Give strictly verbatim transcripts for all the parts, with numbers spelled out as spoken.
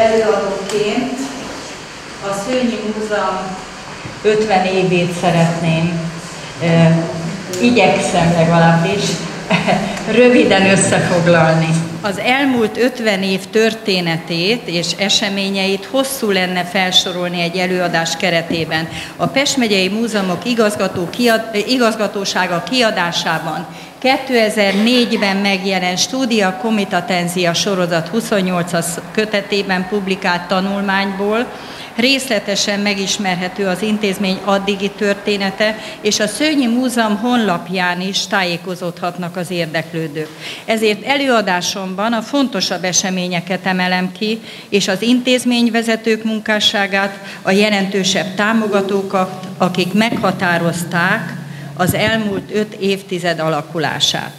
előadóként a Szőnyi Múzeum ötven évét szeretném, e, igyekszem legalábbis röviden összefoglalni. Az elmúlt ötven év történetét és eseményeit hosszú lenne felsorolni egy előadás keretében. A Pest megyei Múzeumok igazgató kiad, igazgatósága kiadásában kétezer-négyben megjelent Studia Comitatenzia sorozat huszonnyolcas kötetében publikált tanulmányból részletesen megismerhető az intézmény addigi története, és a Szőnyi Múzeum honlapján is tájékozódhatnak az érdeklődők. Ezért előadásomban a fontosabb eseményeket emelem ki, és az intézményvezetők munkásságát, a jelentősebb támogatókat, akik meghatározták az elmúlt öt évtized alakulását.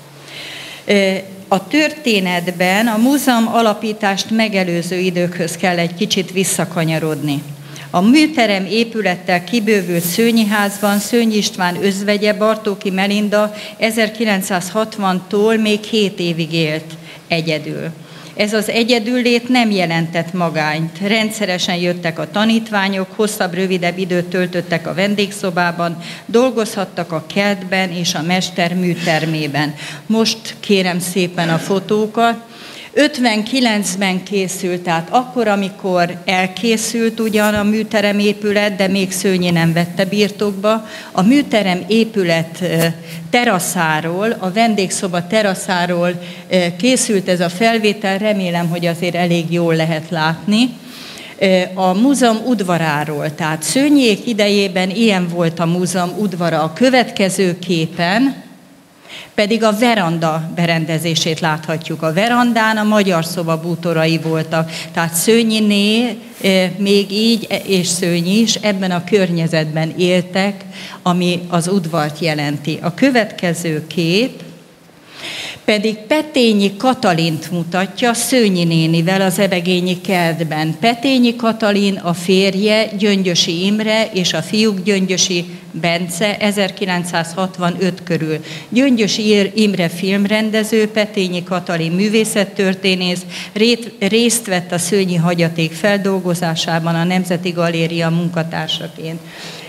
A történetben a múzeum alapítást megelőző időkhöz kell egy kicsit visszakanyarodni. A műterem épülettel kibővült Szőnyi házban Szőnyi István özvegye, Bartóki Melinda ezerkilencszázhatvantól még hét évig élt egyedül. Ez az egyedüllét nem jelentett magányt. Rendszeresen jöttek a tanítványok, hosszabb, rövidebb időt töltöttek a vendégszobában, dolgozhattak a kertben és a mester műtermében. Most kérem szépen a fotókat. ötvenkilencben készült, tehát akkor, amikor elkészült ugyan a műterem épület, de még Szőnyi nem vette birtokba. A műterem épület teraszáról, a vendégszoba teraszáról készült ez a felvétel, remélem, hogy azért elég jól lehet látni. A múzeum udvaráról, tehát Szőnyiék idejében ilyen volt a múzeum udvara. A következő képen pedig a veranda berendezését láthatjuk. A verandán a magyar szoba bútorai voltak. Tehát Szőnyiné még így, és Szőnyi is ebben a környezetben éltek, ami az udvart jelenti. A következő kép pedig Petényi Katalint mutatja Szőnyi nénivel az Ebegényi kertben. Petényi Katalin a férje, Gyöngyösi Imre, és a fiúk Gyöngyösi Bence ezerkilencszázhatvanöt körül. Gyöngyösi Imre filmrendező, Petényi Katalin művészettörténész, részt vett a Szőnyi hagyaték feldolgozásában a Nemzeti Galéria munkatársaként.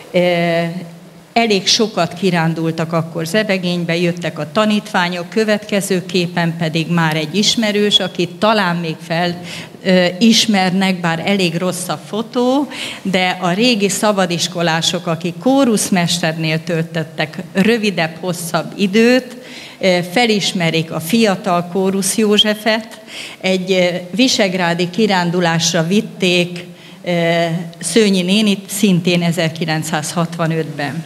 Elég sokat kirándultak akkor Zebegénybe, jöttek a tanítványok, következő képen pedig már egy ismerős, akit talán még felismernek, bár elég rossz a fotó, de a régi szabadiskolások, akik kóruszmesternél töltöttek rövidebb, hosszabb időt, felismerik a fiatal Kórusz Józsefet, egy visegrádi kirándulásra vitték Szőnyi nénit, szintén ezerkilencszázhatvanötben.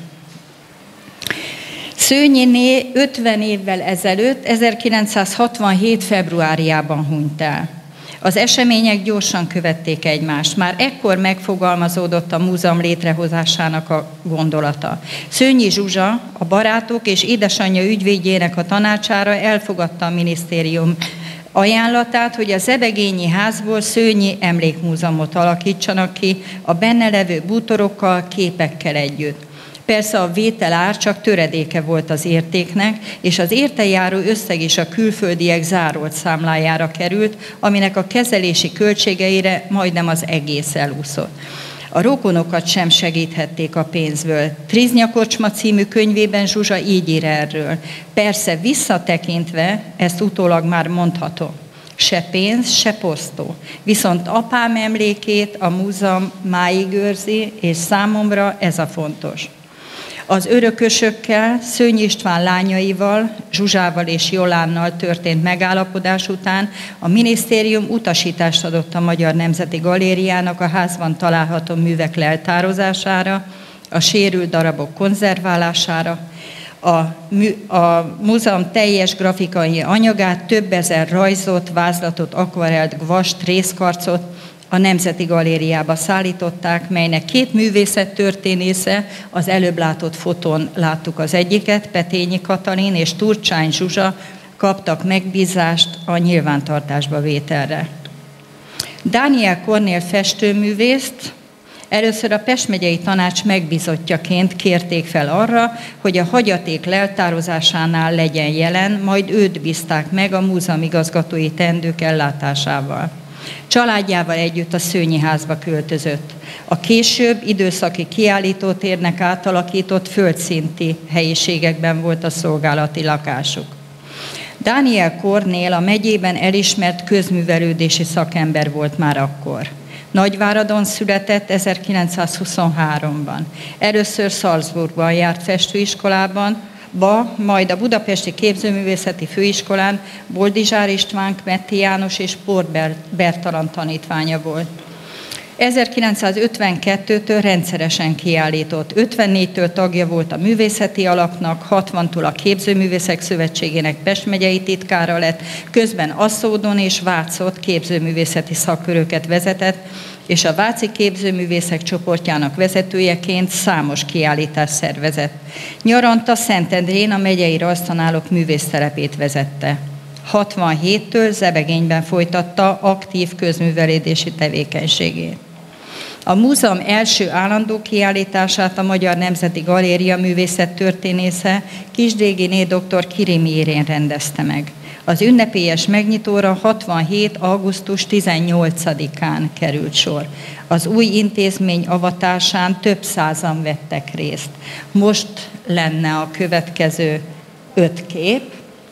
Szőnyiné ötven évvel ezelőtt, ezerkilencszázhatvanhét februárjában hunyt el. Az események gyorsan követték egymást. Már ekkor megfogalmazódott a múzeum létrehozásának a gondolata. Szőnyi Zsuzsa, a barátok és édesanyja ügyvédjének a tanácsára elfogadta a minisztérium ajánlatát, hogy a Zebegényi házból Szőnyi emlékmúzeumot alakítsanak ki a benne levő bútorokkal, képekkel együtt. Persze a vételár csak töredéke volt az értéknek, és az érte járó összeg is a külföldiek zárolt számlájára került, aminek a kezelési költségeire majdnem az egész elúszott. A rokonokat sem segíthették a pénzből. Triznya kocsma című könyvében Zsuzsa így ír erről. Persze visszatekintve, ezt utólag már mondhatom, se pénz, se posztó. Viszont apám emlékét a múzeum máig őrzi, és számomra ez a fontos. Az örökösökkel, Szőnyi István lányaival, Zsuzsával és Jolánnal történt megállapodás után a minisztérium utasítást adott a Magyar Nemzeti Galériának a házban található művek leltározására, a sérült darabok konzerválására, a, mű, a múzeum teljes grafikai anyagát, több ezer rajzot, vázlatot, akvarelt, gvasst, részkarcot a Nemzeti Galériába szállították, melynek két művészettörténésze, az előbb látott fotón láttuk az egyiket, Petényi Katalin és Turcsány Zsuzsa kaptak megbízást a nyilvántartásba vételre. Dániel Kornél festőművészt először a Pest megyei tanács megbízottjaként kérték fel arra, hogy a hagyaték leltározásánál legyen jelen, majd őt bízták meg a múzeum igazgatói teendők ellátásával. Családjával együtt a Szőnyi házba költözött. A később időszaki kiállítótérnek átalakított földszinti helyiségekben volt a szolgálati lakásuk. Dániel Kornél a megyében elismert közművelődési szakember volt már akkor. Nagyváradon született ezerkilencszázhuszonháromban. Először Salzburgban járt festőiskolában, ba, majd a Budapesti Képzőművészeti Főiskolán Boldizsár István, Kmetti János és Pór Bertalan tanítványa volt. ezerkilencszázötvenkettőtől rendszeresen kiállított, ötvennégytől tagja volt a művészeti alapnak, hatvantól a Képzőművészek Szövetségének Pest megyei titkára lett, közben Aszódon és Vácot képzőművészeti szakköröket vezetett, és a váci képzőművészek csoportjának vezetőjeként számos kiállítást szervezett. Nyaranta Szentendrén a megyei rajztanárok művésztelepét vezette. hatvanhéttől Zebegényben folytatta aktív közművelődési tevékenységét. A múzeum első állandó kiállítását a Magyar Nemzeti Galéria művészettörténésze Kisdéginé dr. Kirimi Irén rendezte meg. Az ünnepélyes megnyitóra hatvanhét. augusztus tizennyolcadikán került sor. Az új intézmény avatásán több százan vettek részt. Most lenne a következő öt kép.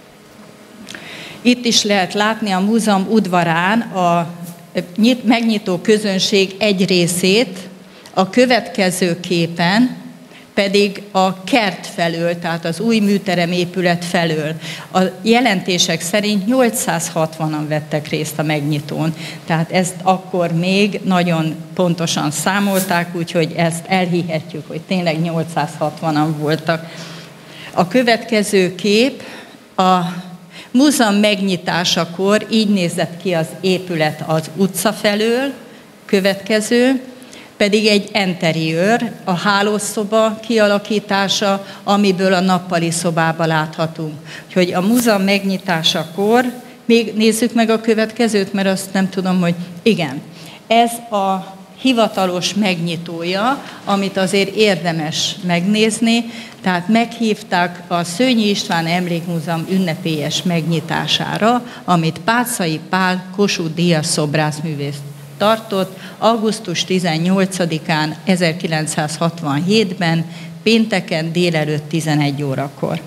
Itt is lehet látni a múzeum udvarán a megnyitó közönség egy részét, a következő képen pedig a kert felől, tehát az új műterem épület felől. A jelentések szerint nyolcszázhatvanan vettek részt a megnyitón, tehát ezt akkor még nagyon pontosan számolták, úgyhogy ezt elhihetjük, hogy tényleg nyolcszázhatvanan voltak. A következő kép a múzeum megnyitásakor így nézett ki az épület az utca felől, következő, pedig egy interiőr, a hálószoba kialakítása, amiből a nappali szobába láthatunk. Úgyhogy a múzeum megnyitásakor, még nézzük meg a következőt, mert azt nem tudom, hogy igen. Ez a hivatalos megnyitója, amit azért érdemes megnézni, tehát meghívták a Szőnyi István Emlékmúzeum ünnepélyes megnyitására, amit Páczai Pál Kossuth Díjas szobrászművész tartott augusztus tizennyolcadikán ezerkilencszázhatvanhétben, pénteken délelőtt tizenegy órakor.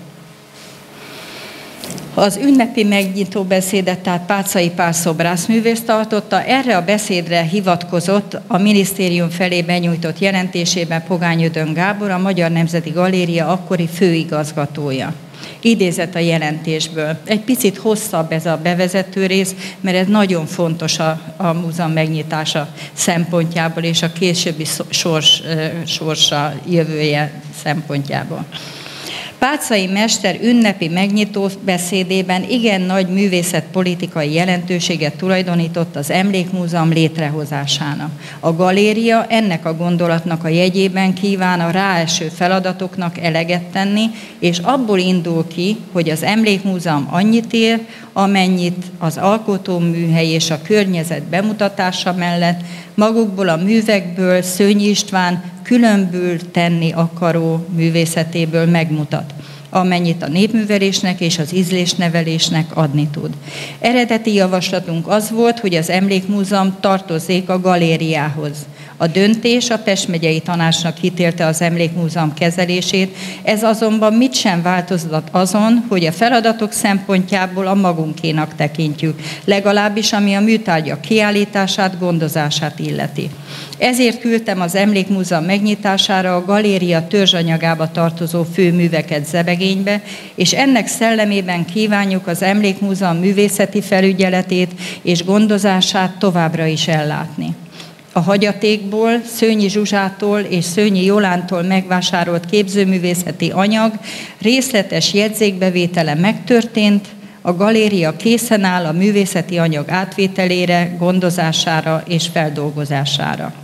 Az ünnepi megnyitó beszédet, tehát Páczai Pál szobrászművész tartotta, erre a beszédre hivatkozott a minisztérium felé benyújtott jelentésében Pogány Ödön Gábor, a Magyar Nemzeti Galéria akkori főigazgatója. Idézett a jelentésből. Egy picit hosszabb ez a bevezető rész, mert ez nagyon fontos a, a múzeum megnyitása szempontjából és a későbbi sors, sorsa jövője szempontjából. Páczai mester ünnepi megnyitó beszédében igen nagy művészetpolitikai jelentőséget tulajdonított az Emlékmúzeum létrehozásának. A galéria ennek a gondolatnak a jegyében kíván a ráeső feladatoknak eleget tenni, és abból indul ki, hogy az Emlékmúzeum annyit ér, amennyit az alkotóműhely és a környezet bemutatása mellett magukból a művekből Szőnyi István különbül tenni akaró művészetéből megmutat, amennyit a népművelésnek és az ízlésnevelésnek adni tud. Eredeti javaslatunk az volt, hogy az Emlékmúzeum tartozzék a galériához. A döntés a Pest megyei tanácsnak ítélte az Emlékmúzeum kezelését, ez azonban mit sem változtat azon, hogy a feladatok szempontjából a magunkénak tekintjük, legalábbis ami a műtárgyak kiállítását, gondozását illeti. Ezért küldtem az Emlékmúzeum megnyitására a galéria törzsanyagába tartozó főműveket Zebegénybe, és ennek szellemében kívánjuk az Emlékmúzeum művészeti felügyeletét és gondozását továbbra is ellátni. A hagyatékból, Szőnyi Zsuzsától és Szőnyi Jolántól megvásárolt képzőművészeti anyag részletes jegyzékbevétele megtörtént, a galéria készen áll a művészeti anyag átvételére, gondozására és feldolgozására.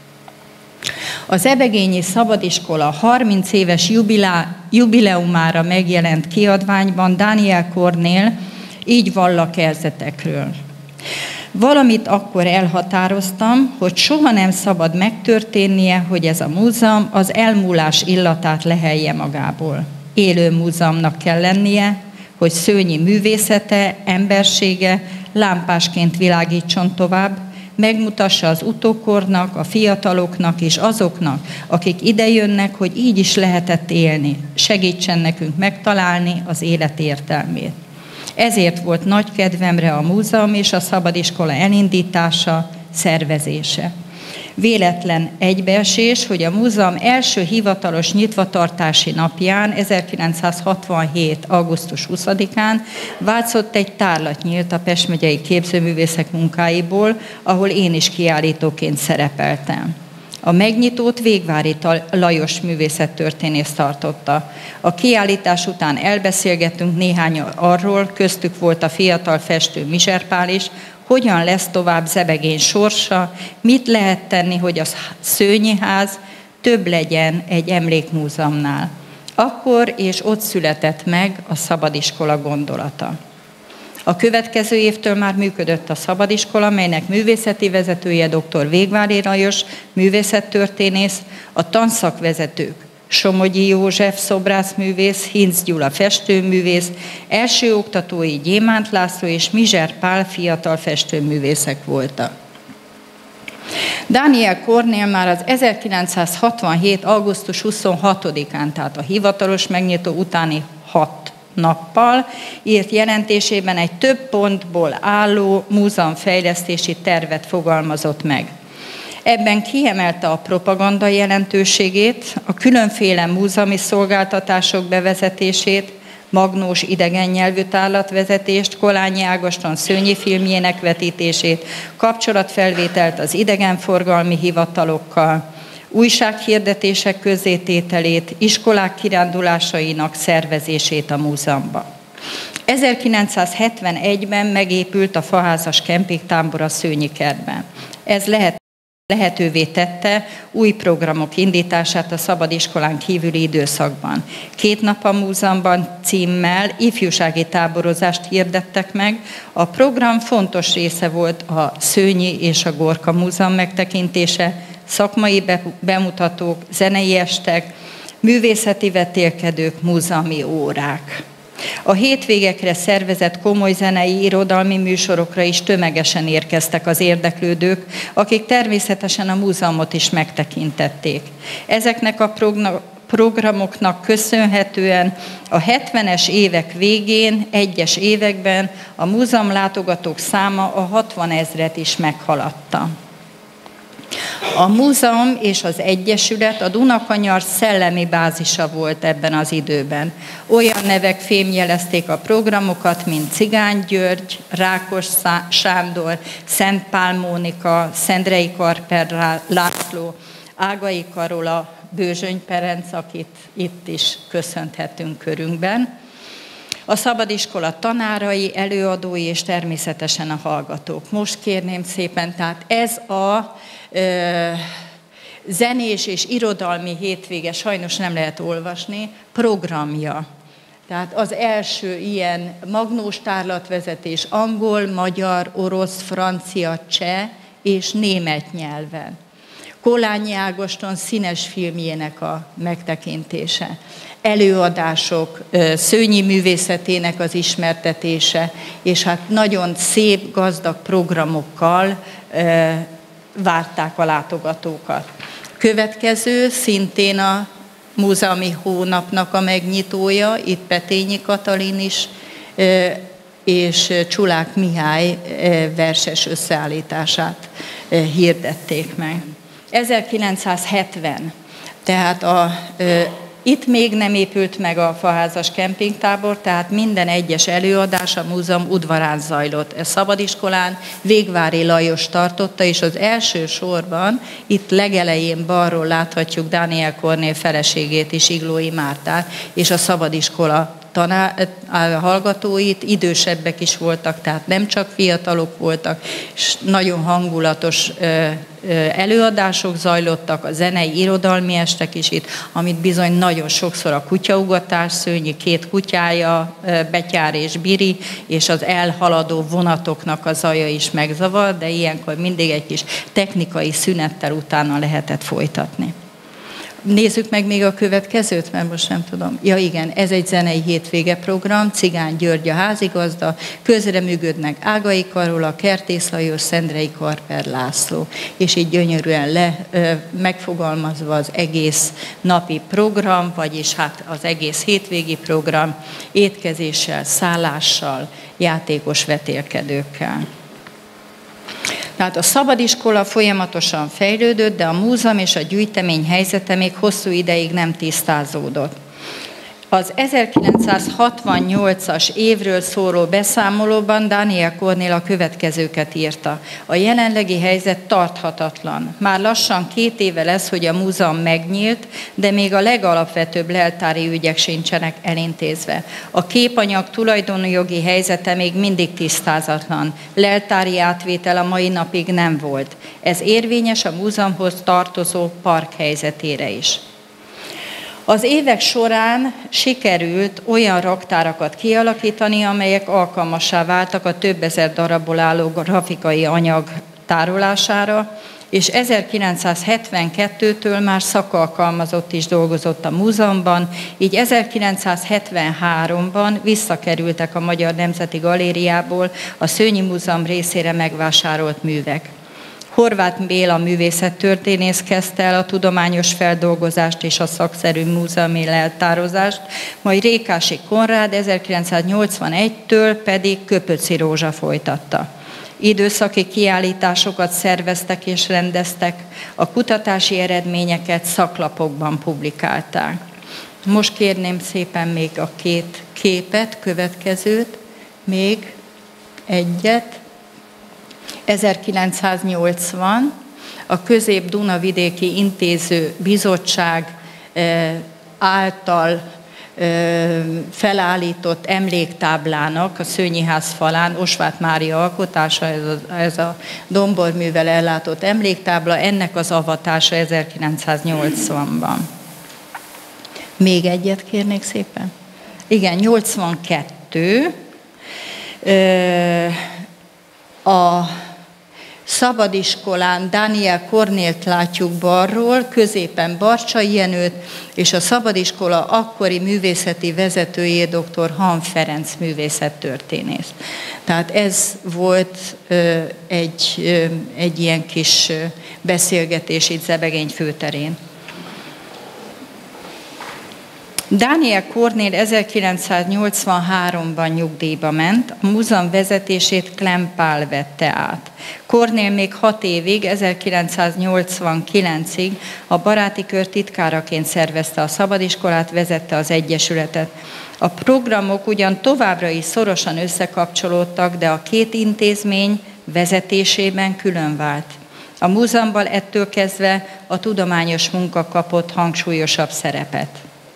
Az Ebegényi Szabadiskola harminc éves jubilá, jubileumára megjelent kiadványban Dániel Kornél így vall a kezdetekről. Valamit akkor elhatároztam, hogy soha nem szabad megtörténnie, hogy ez a múzeum az elmúlás illatát lehelje magából. Élő múzeumnak kell lennie, hogy Szőnyi művészete, embersége lámpásként világítson tovább, megmutassa az utókornak, a fiataloknak és azoknak, akik idejönnek, hogy így is lehetett élni, segítsen nekünk megtalálni az élet értelmét. Ezért volt nagy kedvemre a múzeum és a szabadiskola elindítása, szervezése. Véletlen egybeesés, hogy a múzeum első hivatalos nyitvatartási napján, ezerkilencszázhatvanhét. augusztus huszadikán Vácott egy tárlat nyílt a Pest megyei képzőművészek munkáiból, ahol én is kiállítóként szerepeltem. A megnyitót Végvári Lajos művészettörténész tartotta. A kiállítás után elbeszélgettünk néhány arról, köztük volt a fiatal festő Mizser Pál is, hogyan lesz tovább Zebegény sorsa, mit lehet tenni, hogy a Szőnyi ház több legyen egy emlékmúzeumnál. Akkor és ott született meg a szabadiskola gondolata. A következő évtől már működött a szabadiskola, melynek művészeti vezetője dr. Végvári Lajos, művészettörténész, a tanszakvezetők Somogyi József szobrászművész, Hinz Gyula festőművész, első oktatói Gyémánt László és Mizser Pál fiatal festőművészek voltak. Dániel Kornél már az ezerkilencszázhatvanhét. augusztus huszonhatodikán, tehát a hivatalos megnyitó utáni hat nappal írt jelentésében egy több pontból álló múzeumfejlesztési tervet fogalmazott meg. Ebben kiemelte a propaganda jelentőségét, a különféle múzeumi szolgáltatások bevezetését, Magnós idegen nyelvű tárlatvezetést, Kolányi Ágoston Szőnyi filmjének vetítését, kapcsolatfelvételt az idegenforgalmi hivatalokkal, újsághirdetések közzétételét, iskolák kirándulásainak szervezését a múzeumban. ezerkilencszázhetvenegyben megépült a faházas kempingtábor a Szőnyi kertben. Ez lehet lehetővé tette új programok indítását a szabadiskolán kívüli időszakban. Két nap a múzeumban címmel ifjúsági táborozást hirdettek meg. A program fontos része volt a Szőnyi és a Gorka Múzeum megtekintése, szakmai bemutatók, zenei estek, művészeti vetélkedők, múzeumi órák. A hétvégekre szervezett komoly zenei, irodalmi műsorokra is tömegesen érkeztek az érdeklődők, akik természetesen a múzeumot is megtekintették. Ezeknek a programoknak köszönhetően a hetvenes évek végén, egyes években a múzeum látogatók száma a hatvanezret is meghaladta. A múzeum és az egyesület a Dunakanyar szellemi bázisa volt ebben az időben. Olyan nevek fémjelezték a programokat, mint Cigány György, Rákos Sándor, Szent Pál Mónika, Szendrei Karper László, Ágai Karola, Bőzsöny Ferenc, akit itt is köszönhetünk körünkben. A szabadiskola tanárai, előadói és természetesen a hallgatók. Most kérném szépen, tehát ez a ö, zenés és irodalmi hétvége, sajnos nem lehet olvasni, programja. Tehát az első ilyen magnós tárlatvezetés angol, magyar, orosz, francia, cseh és német nyelven. Kolányi Ágoston színes filmjének a megtekintése. Előadások, Szőnyi művészetének az ismertetése, és hát nagyon szép, gazdag programokkal várták a látogatókat. Következő szintén a múzeumi hónapnak a megnyitója, itt Petényi Katalin is, és Csulák Mihály verses összeállítását hirdették meg. ezerkilencszázhetven, tehát a Itt még nem épült meg a faházas kempingtábor, tehát minden egyes előadás a múzeum udvarán zajlott. Ez szabadiskolán Végvári Lajos tartotta, és az első sorban, itt legelején balról láthatjuk Dániel Kornél feleségét is, Iglói Mártát, és a szabadiskola tanár, hallgatóit, idősebbek is voltak, tehát nem csak fiatalok voltak, és nagyon hangulatos előadások zajlottak, a zenei, irodalmi estek is itt, amit bizony nagyon sokszor a kutyaugatás, Szőnyi két kutyája, Betyár és Biri, és az elhaladó vonatoknak a zaja is megzavar, de ilyenkor mindig egy kis technikai szünettel utána lehetett folytatni. Nézzük meg még a következőt, mert most nem tudom. Ja igen, ez egy zenei hétvége program, Cigány György a házigazda, közreműködnek Ágai Karola, Kertész Lajos, Szendrei Karper László, és így gyönyörűen le, megfogalmazva az egész napi program, vagyis hát az egész hétvégi program, étkezéssel, szállással, játékos vetélkedőkkel. Tehát a szabadiskola folyamatosan fejlődött, de a múzeum és a gyűjtemény helyzete még hosszú ideig nem tisztázódott. Az ezerkilencszázhatvannyolcas évről szóló beszámolóban Daniel Kornél a következőket írta. A jelenlegi helyzet tarthatatlan. Már lassan két éve lesz, hogy a múzeum megnyílt, de még a legalapvetőbb leltári ügyek sincsenek elintézve. A képanyag tulajdonjogi helyzete még mindig tisztázatlan. Leltári átvétel a mai napig nem volt. Ez érvényes a múzeumhoz tartozó park helyzetére is. Az évek során sikerült olyan raktárakat kialakítani, amelyek alkalmassá váltak a több ezer darabból álló grafikai anyag tárolására, és ezerkilencszázhetvenkettőtől már szakalkalmazott is dolgozott a múzeumban, így ezerkilencszázhetvenháromban visszakerültek a Magyar Nemzeti Galériából a Szőnyi Múzeum részére megvásárolt művek. Horváth Béla művészettörténész kezdte el a tudományos feldolgozást és a szakszerű múzeumi leltározást, majd Rékási Konrád ezerkilencszáznyolcvanegytől pedig Köpöci Rózsa folytatta. Időszaki kiállításokat szerveztek és rendeztek, a kutatási eredményeket szaklapokban publikálták. Most kérném szépen még a két képet, következőt, még egyet. ezerkilencszáznyolcvan a Közép-Dunavidéki Intéző Bizottság által felállított emléktáblának a Szőnyiház falán, Osváth Mária alkotása, ez a, ez a domborművel ellátott emléktábla, ennek az avatása ezerkilencszáznyolcvanban. Még egyet kérnék szépen? Igen, nyolcvankettő. A szabadiskolán Daniel Kornélt látjuk balról, középen Barcsay Jenőt, és a szabadiskola akkori művészeti vezetőjé dr. Han Ferenc művészettörténész. Tehát ez volt ö, egy, ö, egy ilyen kis ö, beszélgetés itt Zebegény főterén. Daniel Kornél ezerkilencszáznyolcvanháromban nyugdíjba ment, a múzeum vezetését Klemm Pál vette át. Kornél még hat évig, ezerkilencszáznyolcvankilencig a baráti kör titkáraként szervezte a szabadiskolát, vezette az egyesületet. A programok ugyan továbbra is szorosan összekapcsolódtak, de a két intézmény vezetésében külön vált. A múzeumban ettől kezdve a tudományos munka kapott hangsúlyosabb szerepet.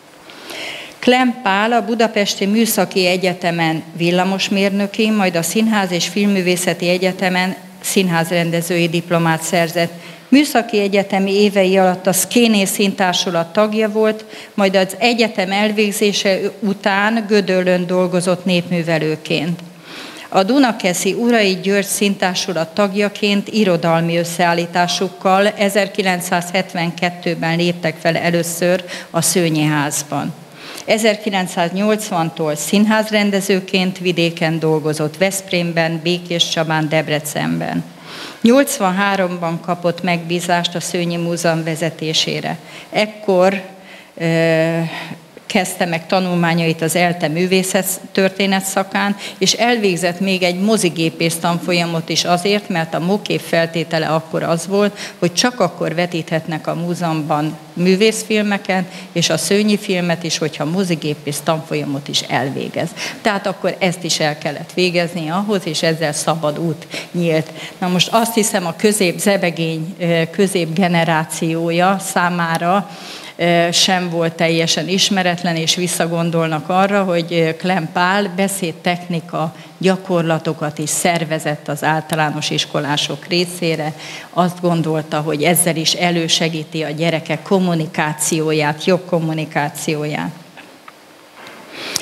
Klemm Pál a Budapesti Műszaki Egyetemen villamosmérnöki, majd a Színház és Filmművészeti Egyetemen színházrendezői diplomát szerzett. Műszaki egyetemi évei alatt a Szkéné Színtársulat tagja volt, majd az egyetem elvégzése után Gödöllőn dolgozott népművelőként. A Dunakeszi Urai György Színtársulat tagjaként irodalmi összeállításukkal ezerkilencszázhetvenkettőben léptek fel először a Szőnyiházban. ezerkilencszáznyolcvantól színházrendezőként vidéken dolgozott Veszprémben, Békéscsabán, Debrecenben. nyolcvanháromban kapott megbízást a Szőnyi Múzeum vezetésére. Ekkor e, kezdte meg tanulmányait az ELTE művészettörténet szakán, és elvégzett még egy mozigépész tanfolyamot is azért, mert a mokép feltétele akkor az volt, hogy csak akkor vetíthetnek a múzeumban művészfilmeket, és a Szőnyi filmet is, hogyha mozigépész tanfolyamot is elvégez. Tehát akkor ezt is el kellett végezni ahhoz, és ezzel szabad út nyílt. Na most azt hiszem, a közép-zebegény középgenerációja számára sem volt teljesen ismeretlen, és visszagondolnak arra, hogy Klemm Pál beszédtechnika gyakorlatokat is szervezett az általános iskolások részére. Azt gondolta, hogy ezzel is elősegíti a gyerekek kommunikációját, jobb kommunikációját.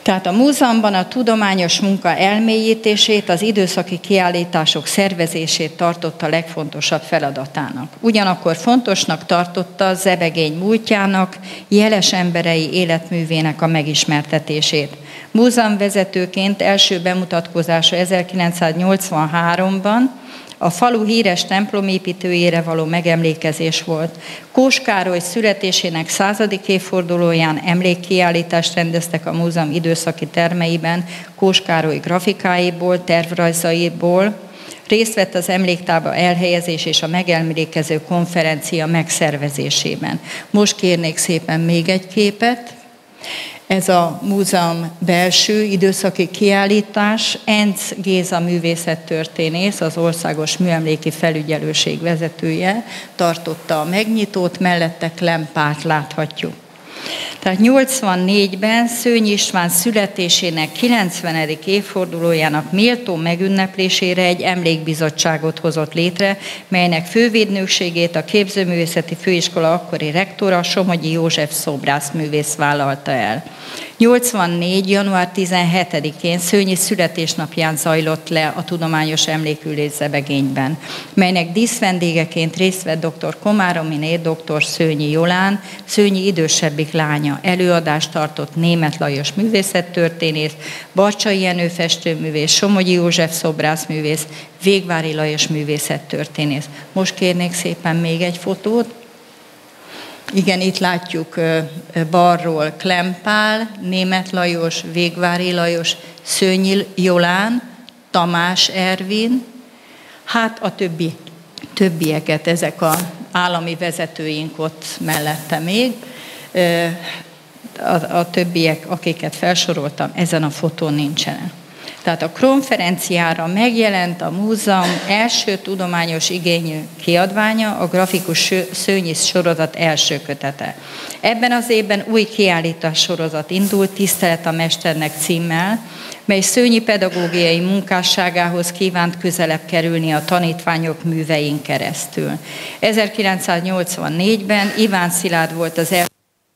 Tehát a múzeumban a tudományos munka elmélyítését, az időszaki kiállítások szervezését tartotta legfontosabb feladatának. Ugyanakkor fontosnak tartotta a zebegény múltjának, jeles emberei életművének a megismertetését. Múzeumvezetőként első bemutatkozása ezerkilencszáznyolcvanháromban a falu híres templomépítőjére való megemlékezés volt. Kós Károly születésének századik évfordulóján emlékkiállítást rendeztek a múzeum időszaki termeiben, Kós Károly grafikáiból, tervrajzaiból. Részt vett az emléktábla elhelyezés és a megemlékező konferencia megszervezésében. Most kérnék szépen még egy képet. Ez a múzeum belső időszaki kiállítás. Encz Géza művészettörténész, az Országos Műemléki Felügyelőség vezetője tartotta a megnyitót, mellette Klempált láthatjuk. Tehát nyolcvannégyben Szőny István születésének kilencvenedik évfordulójának méltó megünneplésére egy emlékbizottságot hozott létre, melynek fővédnökségét a Képzőművészeti Főiskola akkori rektora, Somogyi József szobrászművész vállalta el. nyolcvannégy. január tizenhetedikén Szőnyi születésnapján zajlott le a tudományos emlékülés Zebegényben, melynek díszvendégeként részt vett dr. Komárominé, dr. Szőnyi Jolán, Szőnyi idősebbik lánya. Előadást tartott Németh Lajos művészettörténész, Barcsay Jenő festőművész, Somogyi József szobrászművész, Végvári Lajos művészettörténész. Most kérnék szépen még egy fotót. Igen, itt látjuk balról Klempál, Németh Lajos, Végvári Lajos, Szőnyi Jolán, Tamás Ervin, hát a többi, többieket, ezek az állami vezetőink ott mellette még. A, a többiek, akiket felsoroltam, ezen a fotón nincsenek. Tehát a konferenciára megjelent a múzeum első tudományos igényű kiadványa, a grafikus Szőnyi sorozat első kötete. Ebben az évben új kiállítás sorozat indult, Tisztelet a mesternek címmel, mely Szőnyi pedagógiai munkásságához kívánt közelebb kerülni a tanítványok művein keresztül. ezerkilencszáznyolcvannégyben Iván Szilárd volt az első.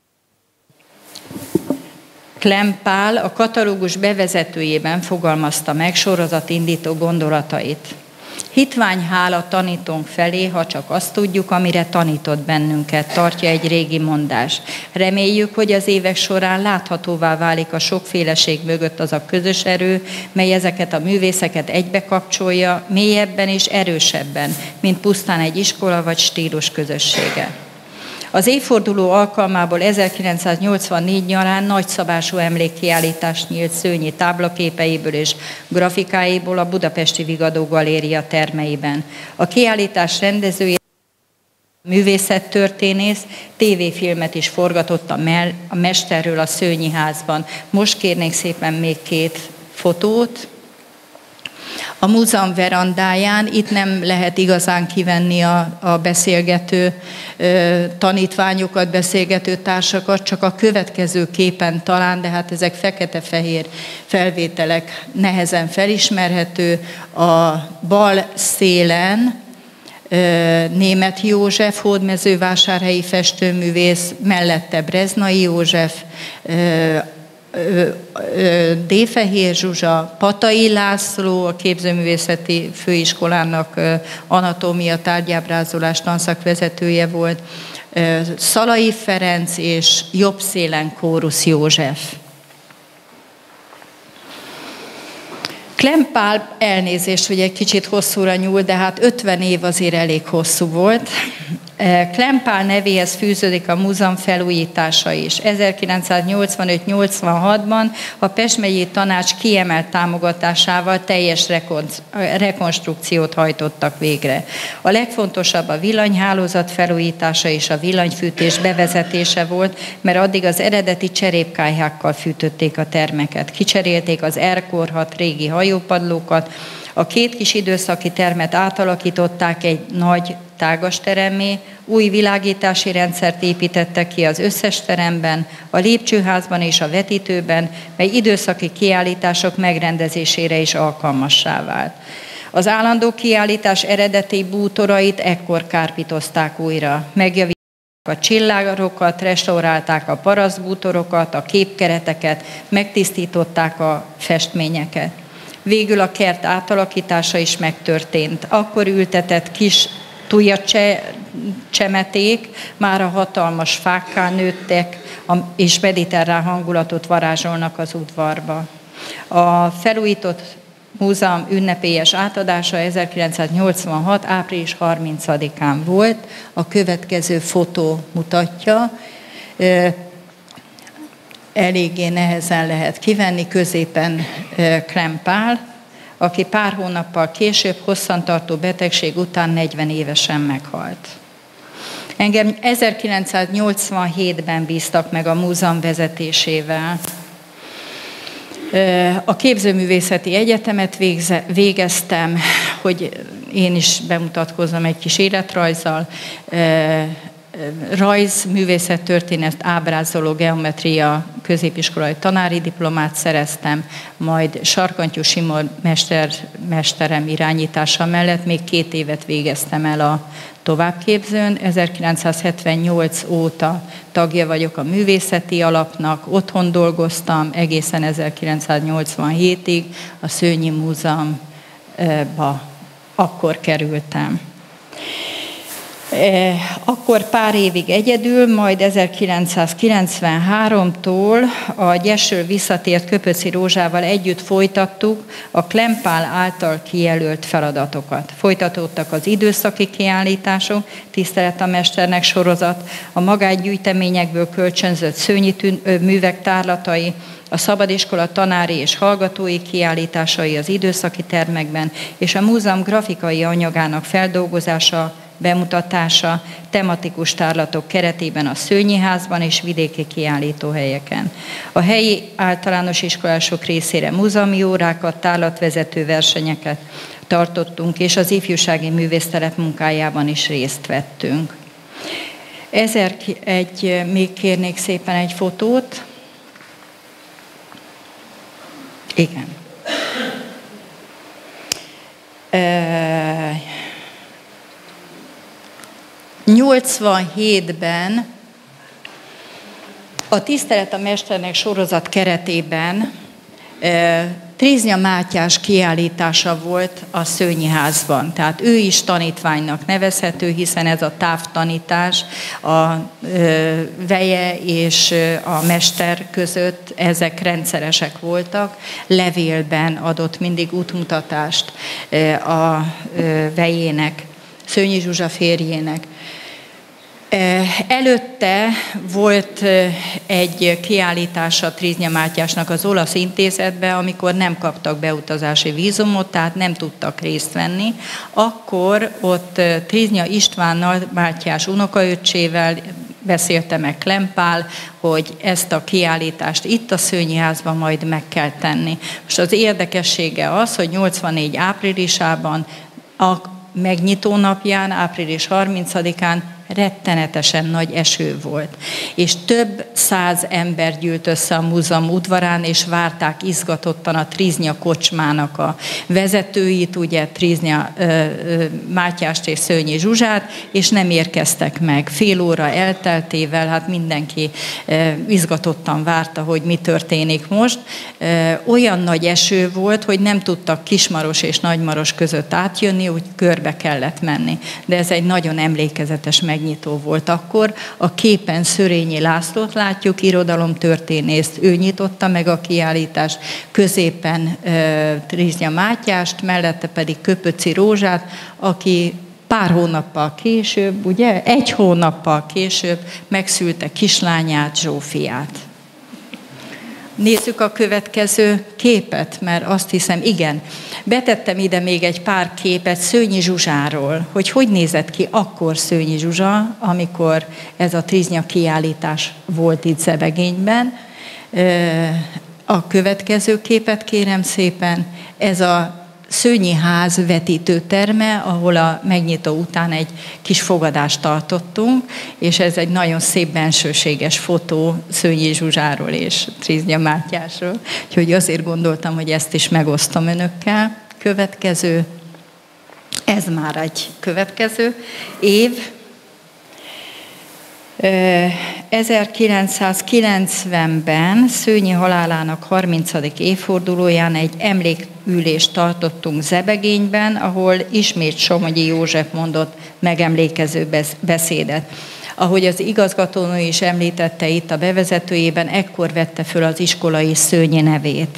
Klempál a katalógus bevezetőjében fogalmazta meg sorozatindító gondolatait. Hitvány hála tanítónk felé, ha csak azt tudjuk, amire tanított bennünket, tartja egy régi mondás. Reméljük, hogy az évek során láthatóvá válik a sokféleség mögött az a közös erő, mely ezeket a művészeket egybekapcsolja, mélyebben és erősebben, mint pusztán egy iskola vagy stílus közössége. Az évforduló alkalmából ezerkilencszáznyolcvannégy nyarán nagyszabású emlékkiállítás nyílt Szőnyi táblaképeiből és grafikáiból a Budapesti Vigadó Galéria termeiben. A kiállítás rendezője, művészettörténész, tévéfilmet is forgatott a, mell- a mesterről a Szőnyi házban. Most kérnék szépen még két fotót. A múzeum verandáján, itt nem lehet igazán kivenni a, a beszélgető ö, tanítványokat, beszélgető társakat, csak a következő képen talán, de hát ezek fekete-fehér felvételek, nehezen felismerhető. A bal szélen ö, Németh József, hódmezővásárhelyi festőművész, mellette Breznai József, ö, Défehér Zsuzsa, Patai László, a Képzőművészeti Főiskolának anatómia tárgyábrázolás tanszakvezetője volt, Szalai Ferenc és jobb szélen Kórusz József. Klempál, elnézést, hogy egy kicsit hosszúra nyúl, de hát ötven év azért elég hosszú volt. Klempál nevéhez fűződik a múzeum felújítása is. ezerkilencszáznyolcvanöt nyolcvanhatban a Pest megyei tanács kiemelt támogatásával teljes rekonstrukciót hajtottak végre. A legfontosabb a villanyhálózat felújítása és a villanyfűtés bevezetése volt, mert addig az eredeti cserépkályhákkal fűtötték a termeket. Kicserélték az erkorhat régi hajópadlókat, a két kis időszaki termet átalakították egy nagy, tágas teremmé, új világítási rendszert építettek ki az összes teremben, a lépcsőházban és a vetítőben, mely időszaki kiállítások megrendezésére is alkalmassá vált. Az állandó kiállítás eredeti bútorait ekkor kárpitozták újra. Megjavították a csillagokat, restaurálták a parasztbútorokat, a képkereteket, megtisztították a festményeket. Végül a kert átalakítása is megtörtént. Akkor ültetett kis tujacsemeték már a hatalmas fákká nőttek, és mediterrán hangulatot varázsolnak az udvarba. A felújított múzeum ünnepélyes átadása ezerkilencszáznyolcvanhat. április harmincadikán volt. A következő fotó mutatja. Eléggé nehezen lehet kivenni, középen Klemm Pál, aki pár hónappal később hosszantartó betegség után negyven évesen meghalt. Engem ezerkilencszáznyolcvanhétben bíztak meg a múzeum vezetésével. A Képzőművészeti Egyetemet végze, végeztem, hogy én is bemutatkozom egy kis életrajzzal. Rajz, művészettörténet, ábrázoló, geometria középiskolai tanári diplomát szereztem, majd Sarkantyú Simon mester, mesterem irányítása mellett még két évet végeztem el a továbbképzőn. ezerkilencszázhetvennyolc óta tagja vagyok a művészeti alapnak, otthon dolgoztam egészen ezerkilencszáznyolcvanhétig, a Szőnyi Múzeumba akkor kerültem. Akkor pár évig egyedül, majd ezerkilencszázkilencvenháromtól a Gyesről visszatért Köpöci Rózsával együtt folytattuk a Klemm Pál által kijelölt feladatokat. Folytatódtak az időszaki kiállítások, Tisztelet a mesternek sorozat, a magángyűjteményekből kölcsönzött szőnyi művek tárlatai, a szabadiskola tanári és hallgatói kiállításai az időszaki termekben, és a múzeum grafikai anyagának feldolgozása, bemutatása tematikus tárlatok keretében a Szőnyi Házban és vidéki kiállítóhelyeken. A helyi általános iskolások részére múzeumi órákat, tárlatvezető versenyeket tartottunk, és az ifjúsági művésztelep munkájában is részt vettünk. Ezer egy, még kérnék szépen egy fotót. Igen. E- nyolcvanhétben a Tisztelet a mesternek sorozat keretében e, Triznya Mátyás kiállítása volt a Szőnyi Házban. Tehát ő is tanítványnak nevezhető, hiszen ez a távtanítás a e, veje és a mester között, ezek rendszeresek voltak. Levélben adott mindig útmutatást e, a e, vejének, Szőnyi Zsuzsa férjének. Előtte volt egy kiállítása Triznya Mátyásnak az olasz intézetbe, amikor nem kaptak beutazási vízumot, tehát nem tudtak részt venni. Akkor ott Triznya Istvánnal, Mátyás unokaöccsével beszélte meg Klemm Pál, hogy ezt a kiállítást itt a Szőnyi Házban majd meg kell tenni. Most az érdekessége az, hogy nyolcvannégy áprilisában a megnyitó napján, április harmincadikán rettenetesen nagy eső volt, és több száz ember gyűlt össze a múzeum udvarán, és várták izgatottan a Triznya kocsmának a vezetőit, ugye Triznya Mátyást és Szőnyi Zsuzsát, és nem érkeztek meg. Fél óra elteltével, hát mindenki izgatottan várta, hogy mi történik most. Olyan nagy eső volt, hogy nem tudtak Kismaros és Nagymaros között átjönni, úgy körbe kellett menni. De ez egy nagyon emlékezetes megnyitó volt akkor. A képen Szörényi Lászlót látjuk, irodalomtörténészt, ő nyitotta meg a kiállítást, középen e, Triznya Mátyást, mellette pedig Köpöci Rózsát, aki pár hónappal később, ugye, egy hónappal később megszülte kislányát, Zsófiát. Nézzük a következő képet, mert azt hiszem, igen, betettem ide még egy pár képet Szőnyi Zsuzsáról, hogy hogy nézett ki akkor Szőnyi Zsuzsa, amikor ez a Triznya kiállítás volt itt Zebegényben. A következő képet kérem szépen, ez a Szőnyi Ház vetítőterme, ahol a megnyitó után egy kis fogadást tartottunk, és ez egy nagyon szép bensőséges fotó Szőnyi Zsuzsáról és Triznya Mátyásról. Úgyhogy azért gondoltam, hogy ezt is megosztom önökkel. Következő, ez már egy következő év. ezerkilencszázkilencvenben Szőnyi halálának harmincadik évfordulóján egy emlékülést tartottunk Zebegényben, ahol ismét Somogyi József mondott megemlékező beszédet. Ahogy az igazgatónő is említette itt a bevezetőjében, ekkor vette föl az iskolai Szőnyi nevét.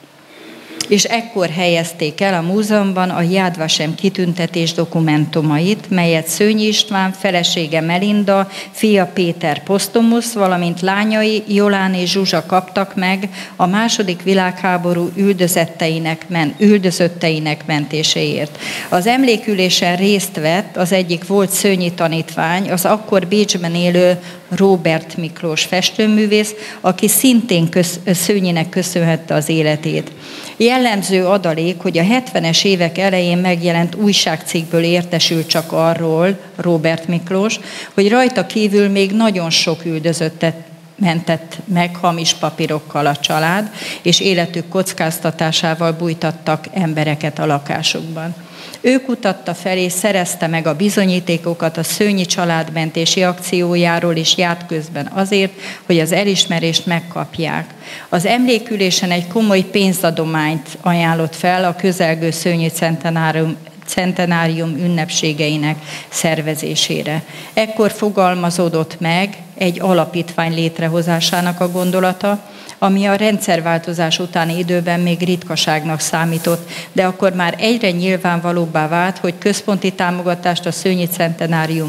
És ekkor helyezték el a múzeumban a Yad Vashem kitüntetés dokumentumait, melyet Szőnyi István, felesége Melinda, fia Péter posztumusz, valamint lányai Jolán és Zsuzsa kaptak meg a második világháború üldözetteinek, men, üldözötteinek mentéséért. Az emlékülésen részt vett az egyik volt Szőnyi tanítvány, az akkor Bécsben élő Róbert Miklós festőművész, aki szintén köz, Szőnyinek köszönhette az életét. Jellemző adalék, hogy a hetvenes évek elején megjelent újságcikkből értesült csak arról Róbert Miklós, hogy rajta kívül még nagyon sok üldözöttet mentett meg hamis papírokkal a család, és életük kockáztatásával bújtattak embereket a lakásukban. Ő kutatta fel és szerezte meg a bizonyítékokat a Szőnyi családmentési akciójáról, és járt közben azért, hogy az elismerést megkapják. Az emlékülésen egy komoly pénzadományt ajánlott fel a közelgő Szőnyi centenárium, centenárium ünnepségeinek szervezésére. Ekkor fogalmazódott meg egy alapítvány létrehozásának a gondolata, ami a rendszerváltozás utáni időben még ritkaságnak számított, de akkor már egyre nyilvánvalóbbá vált, hogy központi támogatást a Szőnyi centenárium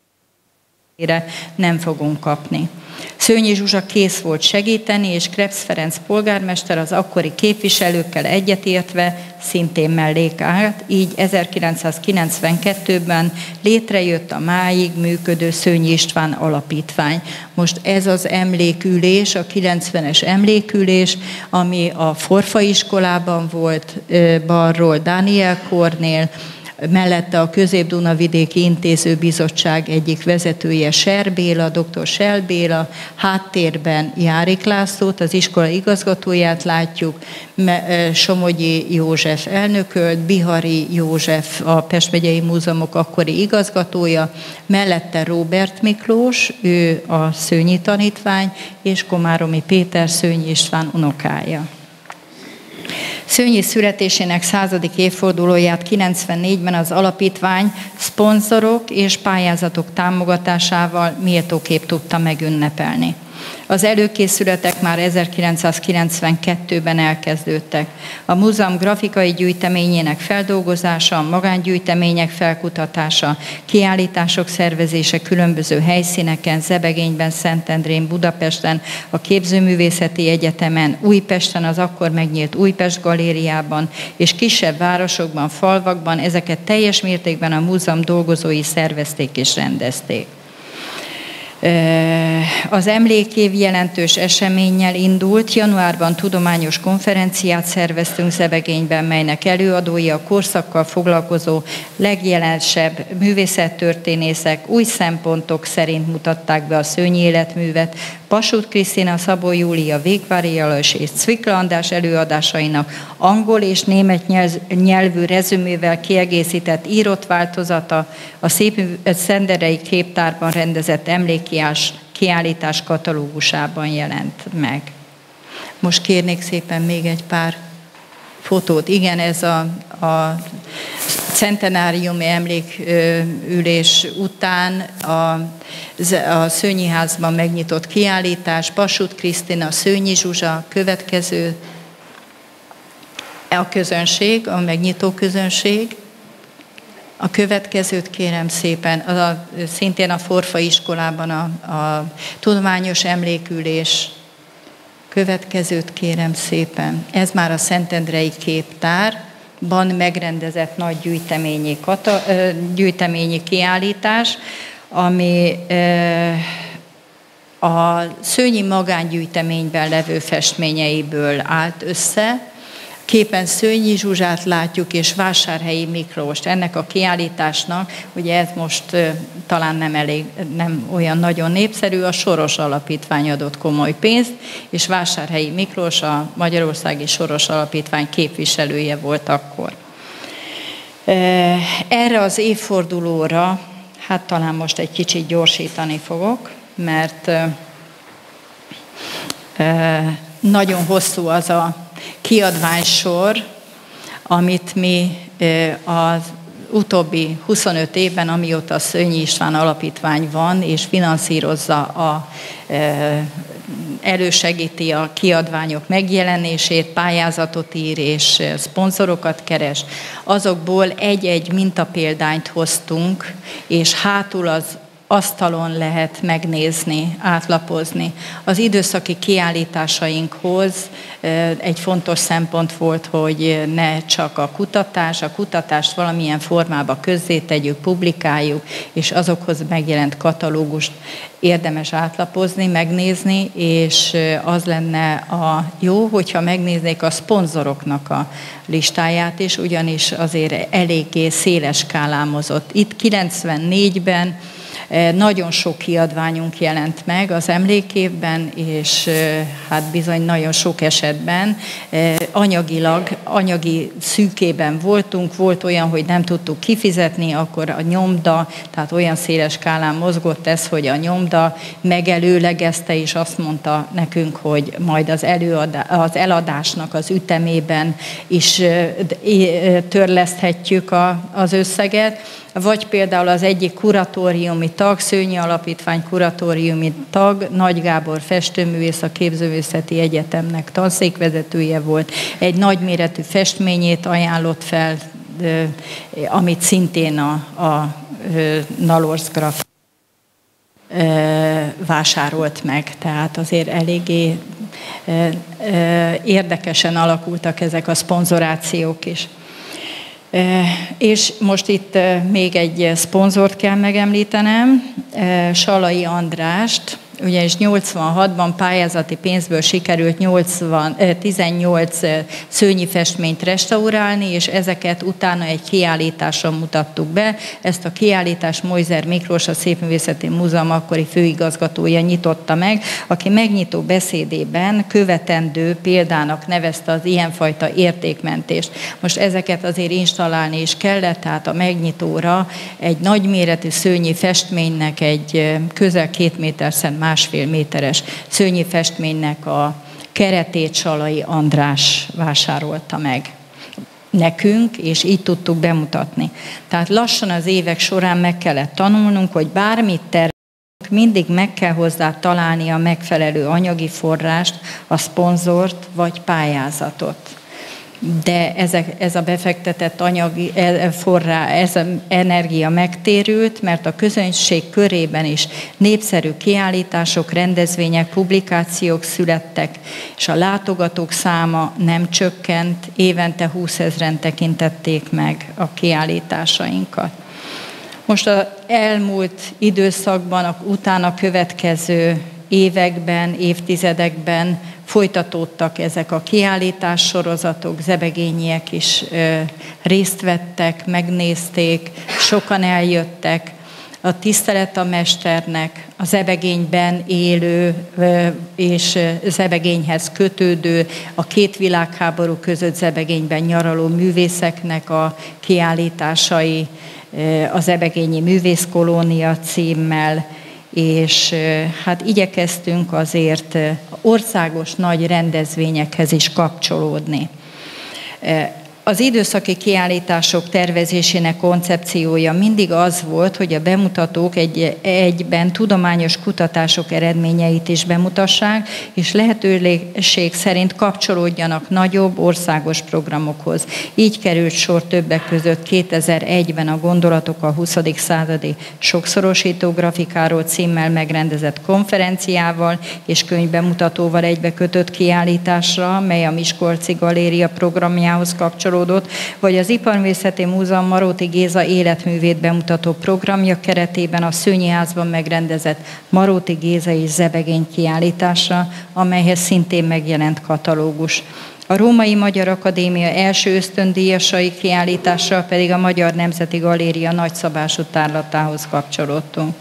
mérésére nem fogunk kapni. Szőnyi Zsuzsa kész volt segíteni, és Krebs Ferenc polgármester az akkori képviselőkkel egyetértve szintén mellék állt, így ezerkilencszázkilencvenkettőben létrejött a máig működő Szőnyi István Alapítvány. Most ez az emlékülés, a kilencvenes emlékülés, ami a Forfa iskolában volt, balról Dániel Kornél, mellette a Közép-Duna-vidéki Intézőbizottság egyik vezetője Ser Béla, dr. Sel Béla, háttérben Járik Lászlót, az iskola igazgatóját látjuk, Somogyi József elnökölt, Bihari József, a Pest megyei múzeumok akkori igazgatója, mellette Róbert Miklós, ő a Szőnyi tanítvány, és Komáromi Péter, Szőnyi István unokája. Szőnyi születésének századik évfordulóját kilencvennégyben az alapítvány szponzorok és pályázatok támogatásával méltóképp tudta megünnepelni. Az előkészületek már ezerkilencszázkilencvenkettőben elkezdődtek. A múzeum grafikai gyűjteményének feldolgozása, a magángyűjtemények felkutatása, kiállítások szervezése különböző helyszíneken, Zebegényben, Szentendrén, Budapesten, a Képzőművészeti Egyetemen, Újpesten, az akkor megnyílt Újpest galériában, és kisebb városokban, falvakban, ezeket teljes mértékben a múzeum dolgozói szervezték és rendezték. Az emlékév jelentős eseménnyel indult. Januárban tudományos konferenciát szerveztünk Zebegényben, melynek előadói a korszakkal foglalkozó legjelensebb művészettörténészek új szempontok szerint mutatták be a Szőnyi életművet. Passuth Krisztina, Szabó Júlia, Végvári Alojz és Cvikla András előadásainak angol és német nyelvű rezümével kiegészített írott változata a Szentendrei Képtárban rendezett emlékkiállítás katalógusában jelent meg. Most kérnék szépen még egy pár fotót. Igen, ez a, a centenáriumi emlékülés után a, a Szőnyi házban megnyitott kiállítás, Passuth Krisztina, Szőnyi Zsuzsa, következő a közönség, a megnyitó közönség. A következőt kérem szépen, a, szintén a Forfa iskolában a, a tudományos emlékülés. Következőt kérem szépen. Ez már a Szentendrei Képtárban megrendezett nagy gyűjteményi, kata, gyűjteményi kiállítás, ami a Szőnyi magángyűjteményben levő festményeiből állt össze. Képen Szőnyi Zsuzsát látjuk, és Vásárhelyi Miklóst. Ennek a kiállításnak, ugye ez most talán nem elég, nem olyan nagyon népszerű, a Soros Alapítvány adott komoly pénzt, és Vásárhelyi Miklós a Magyarországi Soros Alapítvány képviselője volt akkor. Erre az évfordulóra, hát talán most egy kicsit gyorsítani fogok, mert nagyon hosszú az a kiadványsor, amit mi az utóbbi huszonöt évben, amióta a Szőnyi István Alapítvány van, és finanszírozza a elősegíti a kiadványok megjelenését, pályázatot ír és szponzorokat keres. Azokból egy-egy mintapéldányt hoztunk, és hátul az asztalon lehet megnézni, átlapozni. Az időszaki kiállításainkhoz egy fontos szempont volt, hogy ne csak a kutatás, a kutatást valamilyen formában közzétegyük, publikáljuk, és azokhoz megjelent katalógust érdemes átlapozni, megnézni, és az lenne a jó, hogyha megnéznék a szponzoroknak a listáját is, ugyanis azért eléggé széles skálámozott. Itt kilencvennégyben nagyon sok kiadványunk jelent meg az emlékévben, és hát bizony nagyon sok esetben anyagilag, anyagi szűkében voltunk, volt olyan, hogy nem tudtuk kifizetni, akkor a nyomda, tehát olyan széles skálán mozgott ez, hogy a nyomda megelőlegezte, és azt mondta nekünk, hogy majd az, előadá, az eladásnak az ütemében is törleszthetjük a, az összeget, vagy például az egyik kuratóriumi tag, Szőnyi Alapítvány kuratóriumi tag, Nagy Gábor festőművész, a Képzőművészeti Egyetemnek tanszékvezetője volt, egy nagyméretű festményét ajánlott fel, amit szintén a, a Nalorsz Graf vásárolt meg, tehát azért eléggé érdekesen alakultak ezek a szponzorációk is. És most itt még egy szponzort kell megemlítenem, Salai Andrást, ugyanis nyolcvanhatban pályázati pénzből sikerült nyolcvan, tizennyolc szőnyi festményt restaurálni, és ezeket utána egy kiállításon mutattuk be. Ezt a kiállítást Mojzer Miklós, a Szépművészeti Múzeum akkori főigazgatója nyitotta meg, aki megnyitó beszédében követendő példának nevezte az ilyenfajta értékmentést. Most ezeket azért installálni is kellett, tehát a megnyitóra egy nagyméretű szőnyi festménynek egy közel két méterszer másfél méteres szőnyi festménynek a keretét Salai András vásárolta meg nekünk, és így tudtuk bemutatni. Tehát lassan az évek során meg kellett tanulnunk, hogy bármit tervezünk, mindig meg kell hozzá találni a megfelelő anyagi forrást, a szponzort vagy pályázatot. De ezek, ez a befektetett anyagi forrá, ez az energia megtérült, mert a közönség körében is népszerű kiállítások, rendezvények, publikációk születtek, és a látogatók száma nem csökkent, évente húszezren tekintették meg a kiállításainkat. Most az elmúlt időszakban, a utána következő években, évtizedekben folytatódtak ezek a kiállítássorozatok, zebegényiek is ö, részt vettek, megnézték, sokan eljöttek. A tisztelet a mesternek, a zebegényben élő ö, és zebegényhez kötődő, a két világháború között zebegényben nyaraló művészeknek a kiállításai, ö, a Zebegényi Művészkolónia címmel, és hát igyekeztünk azért országos nagy rendezvényekhez is kapcsolódni. Az időszaki kiállítások tervezésének koncepciója mindig az volt, hogy a bemutatók egy, egyben tudományos kutatások eredményeit is bemutassák, és lehetőség szerint kapcsolódjanak nagyobb országos programokhoz. Így került sor többek között kétezer-egyben a Gondolatok a huszadik századi sokszorosító grafikáról címmel megrendezett konferenciával és könyvbemutatóval egybekötött kiállításra, mely a Miskolci Galéria programjához kapcsolódott, vagy az Iparművészeti Múzeum Maróti Géza életművét bemutató programja keretében a Szőnyi Házban megrendezett Maróti Géza és Zebegény kiállításra, amelyhez szintén megjelent katalógus. A Római Magyar Akadémia első ösztöndíjasai kiállításra pedig a Magyar Nemzeti Galéria nagyszabású tárlatához kapcsolódtunk.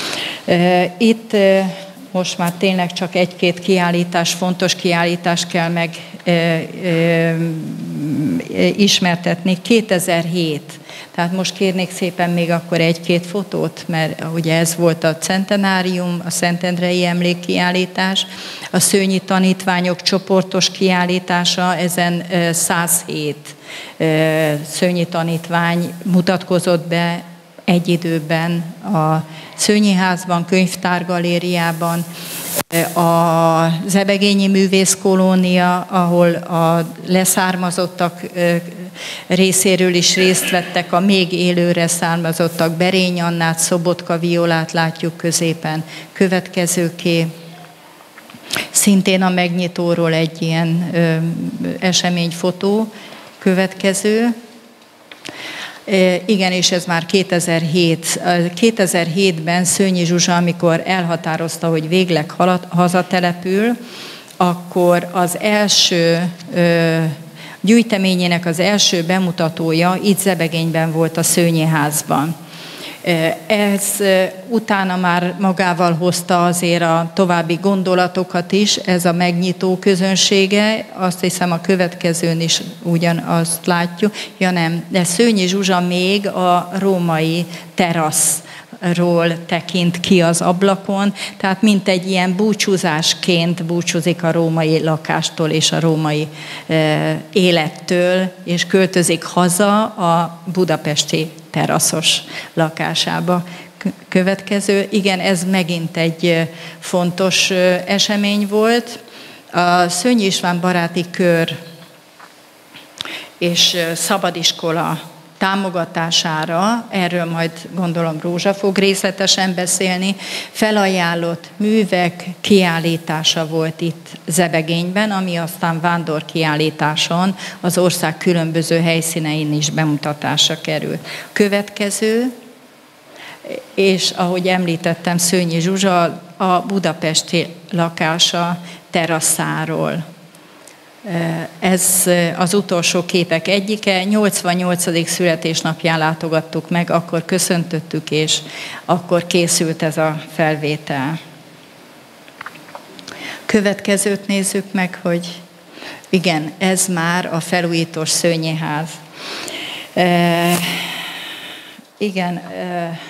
Itt most már tényleg csak egy-két kiállítás, fontos kiállítás kell meg ismertetni. kétezer-hét. Tehát most kérnék szépen még akkor egy-két fotót, mert ugye ez volt a centenárium, a Szentendrei emlékkiállítás, a Szőnyi tanítványok csoportos kiállítása, ezen száz hét szőnyi tanítvány mutatkozott be egy időben a Szőnyi házban, könyvtárgalériában, a Zebegényi Művészkolónia, ahol a leszármazottak részéről is részt vettek, a még élőre származottak, Berény Annát, Szobotka Violát látjuk középen. Következőké szintén a megnyitóról egy ilyen ö, eseményfotó. Következő. Igen, és ez már kétezer-hét. kétezer-hétben Szőnyi Zsuzsa, amikor elhatározta, hogy végleg hazatelepül, akkor az első ö, gyűjteményének az első bemutatója itt Zebegényben volt a Szőnyi házban. Ez utána már magával hozta azért a további gondolatokat is, ez a megnyitó közönsége, azt hiszem a következőn is ugyanazt látjuk, ja nem, de Szőnyi Zsuzsa még a római teraszról tekint ki az ablakon, tehát mint egy ilyen búcsúzásként búcsúzik a római lakástól és a római e, élettől, és költözik haza a budapesti teraszos lakásába. Következő, igen, ez megint egy fontos esemény volt. A Szőnyi István baráti kör és szabadiskola támogatására, erről majd gondolom Rózsa fog részletesen beszélni, felajánlott művek kiállítása volt itt Zebegényben, ami aztán vándorkiállításon az ország különböző helyszínein is bemutatásra került. Következő, és ahogy említettem, Szőnyi Zsuzsa a budapesti lakása teraszáról. Ez az utolsó képek egyike, nyolcvannyolcadik születésnapján látogattuk meg, akkor köszöntöttük, és akkor készült ez a felvétel. Következőt nézzük meg, hogy igen, ez már a felújítós Szőnyi ház. E, igen, e,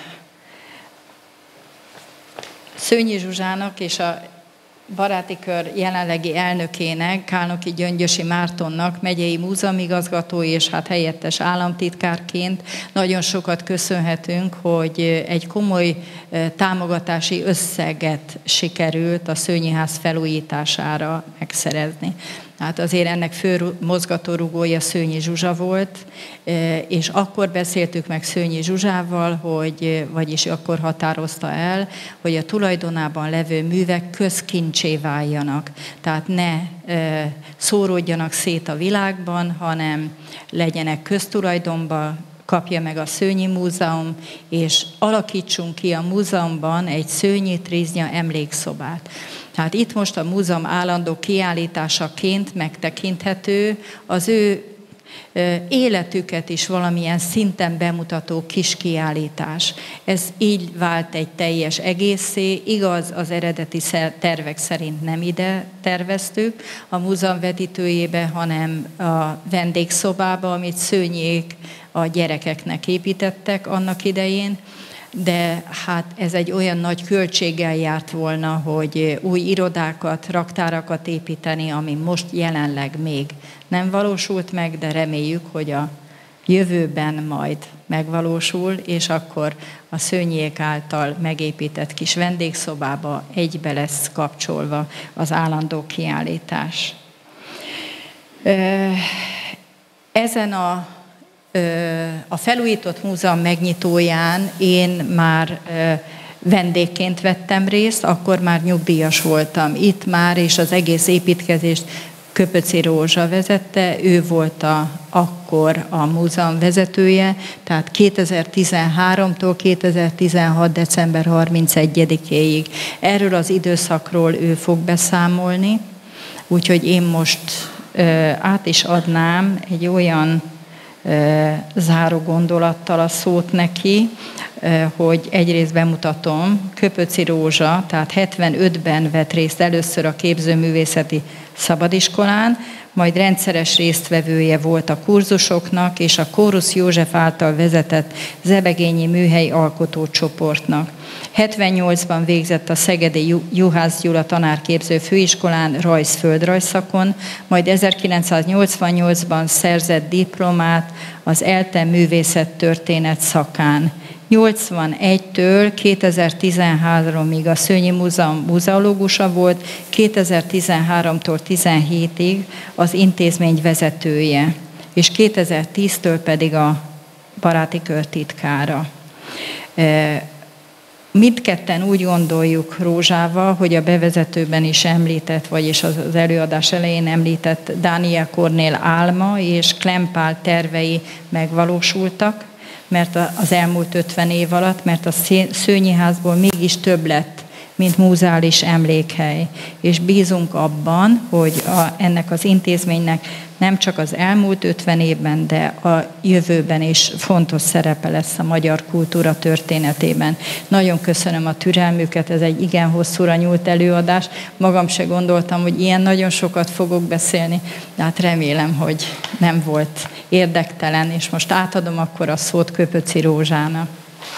Szőnyi Zsuzsának és a baráti kör jelenlegi elnökének, Kálnoki Gyöngyösi Mártonnak, megyei múzeumigazgatói és hát helyettes államtitkárként nagyon sokat köszönhetünk, hogy egy komoly támogatási összeget sikerült a Szőnyi ház felújítására megszerezni. Hát azért ennek fő mozgatórugója Szőnyi Zsuzsa volt, és akkor beszéltük meg Szőnyi Zsuzsával, hogy, vagyis akkor határozta el, hogy a tulajdonában levő művek közkincsé váljanak. Tehát ne szóródjanak szét a világban, hanem legyenek köztulajdonban, kapja meg a Szőnyi Múzeum, és alakítsunk ki a múzeumban egy Szőnyi Triznya emlékszobát. Tehát itt most a múzeum állandó kiállításaként megtekinthető az ő életüket is valamilyen szinten bemutató kis kiállítás. Ez így vált egy teljes egészé, igaz, az eredeti tervek szerint nem ide terveztük a múzeum vetítőjébe, hanem a vendégszobába, amit Szőnyék a gyerekeknek építettek annak idején, de hát ez egy olyan nagy költséggel járt volna, hogy új irodákat, raktárakat építeni, ami most jelenleg még nem valósult meg, de reméljük, hogy a jövőben majd megvalósul, és akkor a Szőnyék által megépített kis vendégszobába egybe lesz kapcsolva az állandó kiállítás. Ezen a A felújított múzeum megnyitóján én már vendégként vettem részt, akkor már nyugdíjas voltam itt már, és az egész építkezést Köpöci Rózsa vezette, ő volt a, akkor a múzeum vezetője, tehát kétezer-tizenháromtól kétezer-tizenhat. december harmincegyedikéig. Erről az időszakról ő fog beszámolni, úgyhogy én most át is adnám egy olyan záró gondolattal a szót neki. hogy egyrészt bemutatom, Köpöci Rózsa, tehát hetvenötben vett részt először a képzőművészeti szabadiskolán, majd rendszeres résztvevője volt a kurzusoknak és a Kórusz József által vezetett Zebegényi Műhely alkotócsoportnak. hetvennyolcban végzett a szegedi Juhász Gyula tanárképző főiskolán rajz-földrajz szakon, majd ezerkilencszáznyolcvannyolcban szerzett diplomát az ELTE művészettörténet szakán. nyolcvanegytől kétezer-tizenháromig a Szőnyi Múzeum muzeológusa volt, kétezer-tizenháromtól tizenhétig az intézmény vezetője, és kétezer-tíztől pedig a baráti kör titkára. Mindketten úgy gondoljuk Rózsával, hogy a bevezetőben is említett, vagyis az előadás elején említett Dániel Kornél álma és Klempál tervei megvalósultak, mert az elmúlt ötven év alatt, mert a Szőnyi házból mégis több lett, mint múzeális emlékhely. És bízunk abban, hogy a, ennek az intézménynek nem csak az elmúlt ötven évben, de a jövőben is fontos szerepe lesz a magyar kultúra történetében. Nagyon köszönöm a türelmüket, ez egy igen hosszúra nyúlt előadás. Magam se gondoltam, hogy ilyen nagyon sokat fogok beszélni, de hát remélem, hogy nem volt érdektelen, és most átadom akkor a szót Köpöci Rózsának.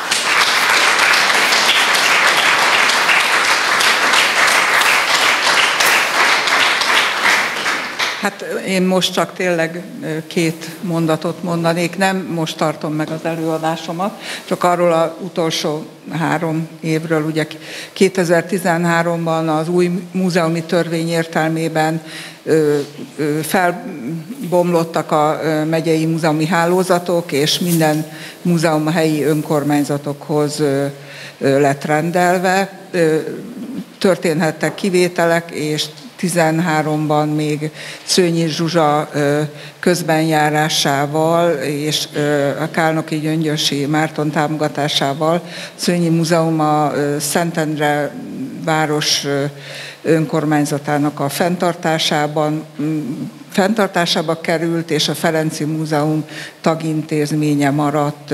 Hát én most csak tényleg két mondatot mondanék, nem most tartom meg az előadásomat, csak arról az utolsó három évről, ugye kétezer-tizenháromban az új múzeumi törvény értelmében felbomlottak a megyei múzeumi hálózatok, és minden múzeum a helyi önkormányzatokhoz lett rendelve. Történhettek kivételek, és tizenháromban még Szőnyi Zsuzsa közbenjárásával és a Kálnoki Gyöngyösi Márton támogatásával Szőnyi Múzeum a Szentendre város önkormányzatának a fenntartásában fenntartásába került, és a Ferenci Múzeum tagintézménye maradt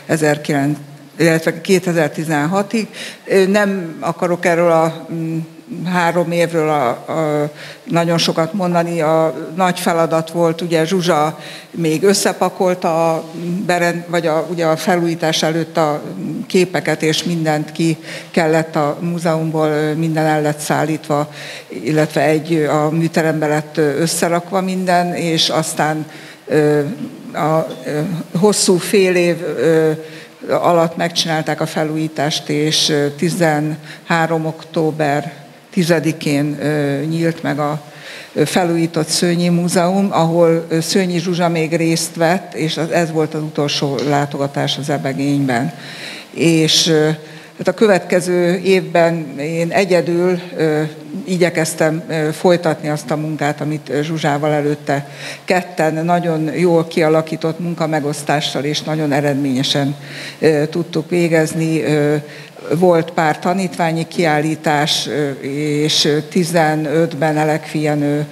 kétezer-tizenhatig. Nem akarok erről a három évről a, a, nagyon sokat mondani. A nagy feladat volt, ugye Zsuzsa még összepakolta a, berend, vagy a, ugye a felújítás előtt a képeket, és mindent ki kellett a múzeumból, minden el lett szállítva, illetve egy a műterembe lett összerakva minden, és aztán a hosszú fél év alatt megcsinálták a felújítást, és tizenhárom október tizedikén nyílt meg a felújított Szőnyi Múzeum, ahol Szőnyi Zsuzsa még részt vett, és ez volt az utolsó látogatás az Zebegényben. És hát a következő évben én egyedül igyekeztem folytatni azt a munkát, amit Zsuzsával előtte ketten nagyon jól kialakított munkamegosztással és nagyon eredményesen tudtuk végezni. Volt pár tanítványi kiállítás, és tizenötben Elek Jenő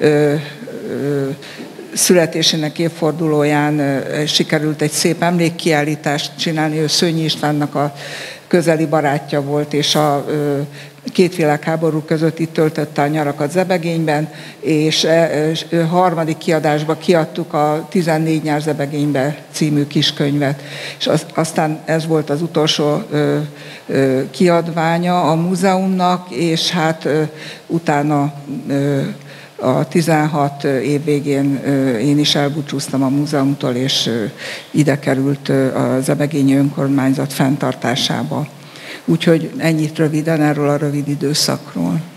születésének évfordulóján sikerült egy szép emlékkiállítást csinálni. Ő Szőnyi Istvánnak a közeli barátja volt, és a két világháború között itt töltötte a nyarakat Zebegényben, és a harmadik kiadásba kiadtuk a tizennégy nyár Zebegénybe című kiskönyvet. És aztán ez volt az utolsó kiadványa a múzeumnak, és hát utána a tizenhat év végén én is elbúcsúztam a múzeumtól, és ide került a Zebegényi önkormányzat fenntartásába. Úgyhogy ennyit röviden erről a rövid időszakról.